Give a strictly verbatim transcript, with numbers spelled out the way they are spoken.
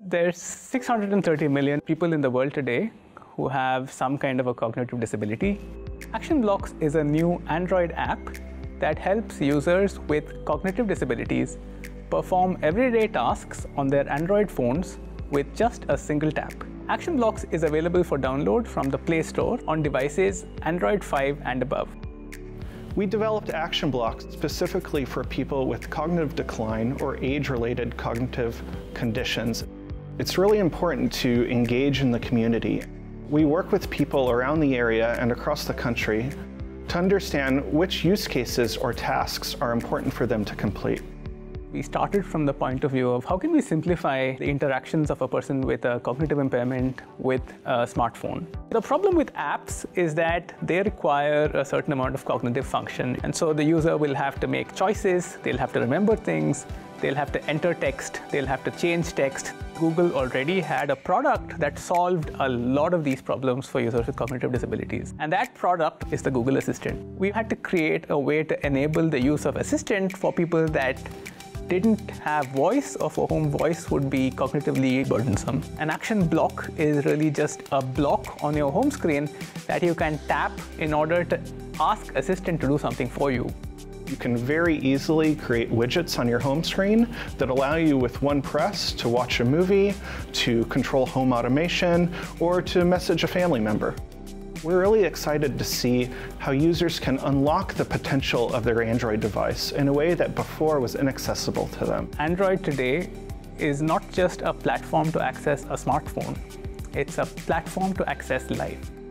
There's six hundred thirty million people in the world today who have some kind of a cognitive disability. Action Blocks is a new Android app that helps users with cognitive disabilities perform everyday tasks on their Android phones with just a single tap. Action Blocks is available for download from the Play Store on devices Android five and above. We developed Action Blocks specifically for people with cognitive decline or age-related cognitive conditions. It's really important to engage in the community. We work with people around the area and across the country to understand which use cases or tasks are important for them to complete. We started from the point of view of how can we simplify the interactions of a person with a cognitive impairment with a smartphone. The problem with apps is that they require a certain amount of cognitive function, and so the user will have to make choices, they'll have to remember things, they'll have to enter text, they'll have to change text. Google already had a product that solved a lot of these problems for users with cognitive disabilities. And that product is the Google Assistant. We had to create a way to enable the use of Assistant for people that didn't have voice or for whom voice would be cognitively burdensome. An action block is really just a block on your home screen that you can tap in order to ask Assistant to do something for you. You can very easily create widgets on your home screen that allow you with one press to watch a movie, to control home automation, or to message a family member. We're really excited to see how users can unlock the potential of their Android device in a way that before was inaccessible to them. Android today is not just a platform to access a smartphone, it's a platform to access life.